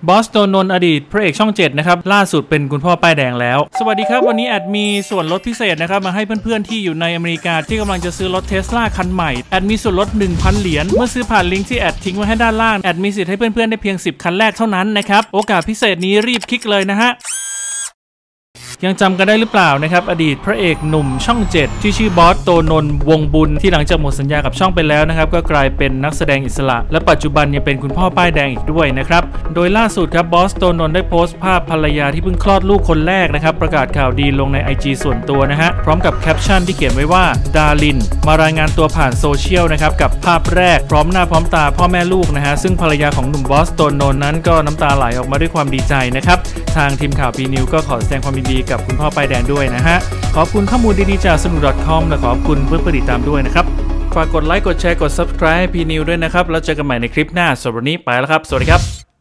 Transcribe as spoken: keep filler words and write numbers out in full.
บอสโตนนท์อดีตพระเอกช่องเจ็ดนะครับล่าสุดเป็นคุณพ่อป้ายแดงแล้วสวัสดีครับวันนี้แอดมีส่วนลดพิเศษนะครับมาให้เพื่อนๆที่อยู่ในอเมริกาที่กำลังจะซื้อรถเทสลาคันใหม่แอดมีส่วนลด หนึ่งพัน เหรียญเมื่อซื้อผ่านลิงก์ที่แอดทิ้งไว้ให้ด้านล่างแอดมีสิทธิ์ให้เพื่อนๆได้เพียงสิบคันแรกเท่านั้นนะครับโอกาสพิเศษนี้รีบคลิกเลยนะฮะยังจำกันได้หรือเปล่านะครับอดีตพระเอกหนุ่มช่องเจ็ดที่ชื่อบอสโตนนท์วงบุญที่หลังจากหมดสัญญากับช่องไปแล้วนะครับก็กลายเป็นนักแสดงอิสระและปัจจุบันยังเป็นคุณพ่อป้ายแดงอีกด้วยนะครับโดยล่าสุดครับบอสโตนนท์ได้โพสต์ภาพภรรยาที่เพิ่งคลอดลูกคนแรกนะครับประกาศข่าวดีลงใน ไอ จี ส่วนตัวนะฮะพร้อมกับแคปชั่นที่เขียนไว้ว่าดารินมารายงานตัวผ่านโซเชียลนะครับกับภาพแรกพร้อมหน้าพร้อมตาพ่อแม่ลูกนะฮะซึ่งภรรยาของหนุ่มบอสโตนนท์นั้นก็น้ำตาไหลออกมาด้วยความดีใจนะครับทางทีมข่าว พี นิวส์ ก็ขอแสดงความยินดีกับคุณพ่อป้ายแดงด้วยนะฮะขอบคุณข้อมูลดีๆจากสนุก .com และขอบคุณเพื่อนๆติดตามด้วยนะครับฝากกดไลค์กดแชร์กด ซับสไครบ์ ให้ พี นิวส์ ด้วยนะครับแล้วเจอกันใหม่ในคลิปหน้าสำหรับวันนี้ไปแล้วครับสวัสดีครับ